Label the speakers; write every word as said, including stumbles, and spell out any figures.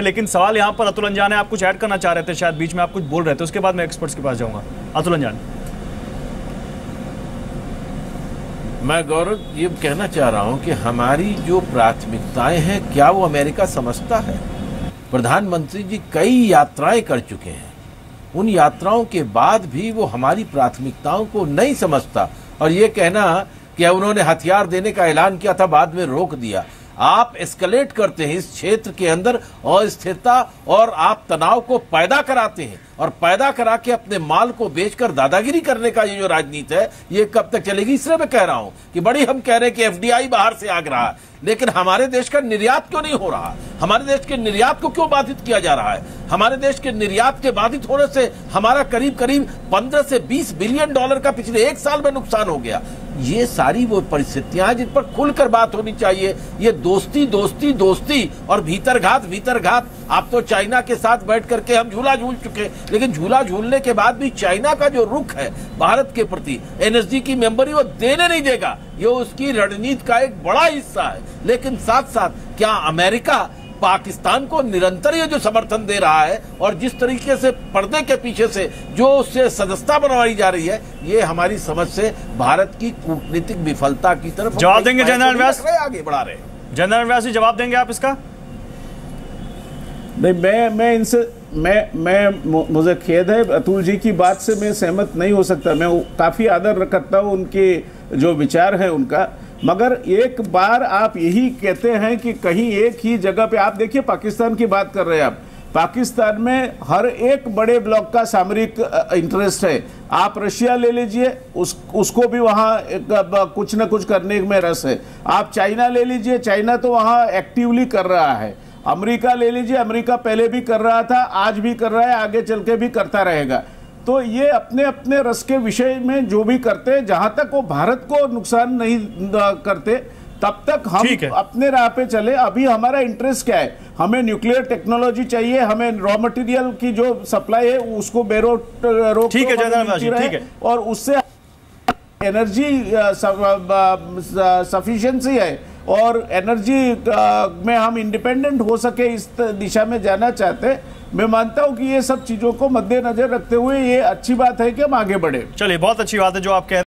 Speaker 1: लेकिन सवाल यहाँ पर अतुल अंजान है, आप कुछ ऐड करना चाह रहे थे, शायद बीच में आप कुछ बोल रहे थे, उसके बाद मैं एक्सपर्ट्स के पास जाऊंगा। अतुल अंजान।
Speaker 2: मैं गौरव ये कहना चाह रहा हूं कि हमारी जो प्राथमिकताएं हैं क्या वो अमेरिका समझता है? प्रधानमंत्री जी कई यात्राएं कर चुके हैं, उन यात्राओं के बाद भी वो हमारी प्राथमिकताओं को नहीं समझता। और ये कहना कि उन्होंने हथियार देने का ऐलान किया था, बाद में रोक दिया। आप एस्केलेट करते हैं इस क्षेत्र के अंदर अस्थिरता और आप तनाव को पैदा कराते हैं, और पैदा करा के अपने माल को बेचकर दादागिरी करने का ये जो राजनीति है ये कब तक चलेगी? इसलिए मैं कह रहा हूं कि बड़ी हम कह रहे हैं कि एफडीआई बाहर से आ रहा है, लेकिन हमारे देश का निर्यात क्यों नहीं हो रहा? हमारे देश के निर्यात को क्यों बाधित किया जा रहा है? हमारे देश के निर्यात के बाधित होने से हमारा करीब करीब पंद्रह से बीस बिलियन डॉलर का पिछले एक साल में नुकसान हो गया। ये सारी वो परिस्थितियां हैं जिन पर खुलकर बात होनी चाहिए। ये दोस्ती दोस्ती दोस्ती और भीतरघात भीतरघात। आप तो चाइना के साथ बैठ करके हम झूला झूल चुके, लेकिन झूला झूलने के बाद भी चाइना का जो रुख है भारत के प्रति, एनएसजी की मेंबरी वो देने नहीं देगा। ये उसकी रणनीति का एक बड़ा हिस्सा है। लेकिन साथ साथ क्या अमेरिका पाकिस्तान को निरंतर ये जो समर्थन दे रहा है और जिस तरीके से पर्दे के पीछे से जो उससे सदस्यता बनवाई जा रही है, ये हमारी समझ से भारत की कूटनीतिक विफलता की तरफ
Speaker 1: जवाब देंगे जनरल व्यास?
Speaker 2: आगे बढ़ा रहे
Speaker 1: जनरल व्यास जी, जवाब देंगे आप इसका?
Speaker 3: नहीं, मैं मैं इनसे मैं मैं मुझे खेद है, अतुल जी की बात से मैं सहमत नहीं हो सकता। मैं काफ़ी आदर करता हूँ उनके जो विचार है उनका, मगर एक बार आप यही कहते हैं कि कहीं एक ही जगह पे, आप देखिए पाकिस्तान की बात कर रहे हैं आप, पाकिस्तान में हर एक बड़े ब्लॉक का सामरिक इंटरेस्ट है। आप रशिया ले लीजिए, उस उसको भी वहाँ कुछ न कुछ करने में रस है। आप चाइना ले लीजिए, चाइना तो वहाँ एक्टिवली कर रहा है। अमेरिका ले लीजिए, अमेरिका पहले भी कर रहा था, आज भी कर रहा है, आगे चल के भी करता रहेगा। तो ये अपने अपने रस के विषय में जो भी करते हैं, जहां तक वो भारत को नुकसान नहीं करते तब तक हम अपने राह पे चले। अभी हमारा इंटरेस्ट क्या है? हमें न्यूक्लियर टेक्नोलॉजी चाहिए, हमें रॉ मटेरियल की जो सप्लाई है उसको बेरोक रोक
Speaker 1: ठीक है ठीक है,
Speaker 3: और उससे एनर्जी सफिशिएंसी है और एनर्जी में हम इंडिपेंडेंट हो सके, इस दिशा में जाना चाहते हैं। मैं मानता हूं कि ये सब चीजों को मद्देनजर रखते हुए ये अच्छी बात है कि हम आगे बढ़े।
Speaker 1: चलिए, बहुत अच्छी बात है जो आप कह